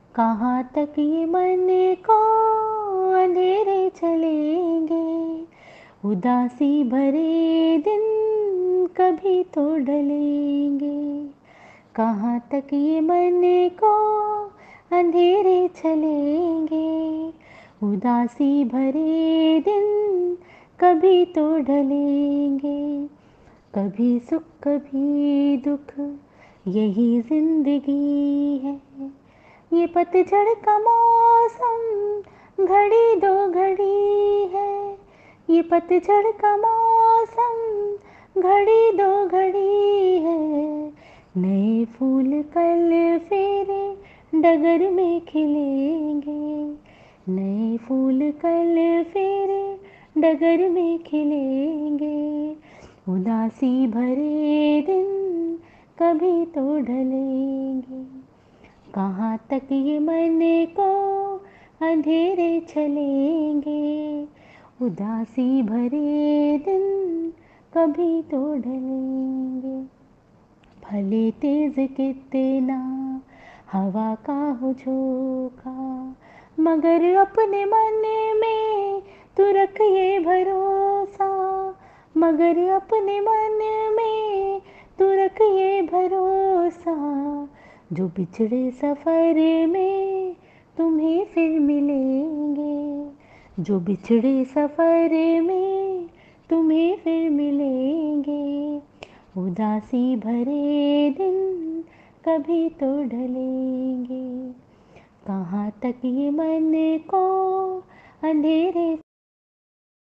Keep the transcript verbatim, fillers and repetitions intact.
कहाँ तक ये मन को अंधेरे चलेंगे, उदासी भरे दिन कभी तो ढलेंगे। कहाँ तक ये मन को अंधेरे चलेंगे, उदासी भरे दिन कभी तो ढलेंगे। कभी सुख कभी दुख यही जिंदगी है, ये पतझड़ का मौसम घड़ी दो घड़ी है। ये पतझड़ का मौसम घड़ी दो घड़ी है। नए फूल कल फेरे डगर में खिलेंगे, नए फूल कल फेरे डगर में खिलेंगे। उदासी भरे दिन कभी तो ढलेंगे। कहाँ तक ये मन को अंधेरे चलेंगे, उदासी भरे दिन कभी तो ढलेंगे। भले तेज कितना हवा का हो झोंका, मगर अपने मन में तू रख ये भरोसा, मगर अपने मन में तू रख ये भरोसा। जो बिछड़े सफ़र में तुम्हें फिर मिलेंगे, जो बिछड़े सफ़र में तुम्हें फिर मिलेंगे। उदासी भरे दिन कभी तो ढलेंगे। कहाँ तक ये मन को अंधेरे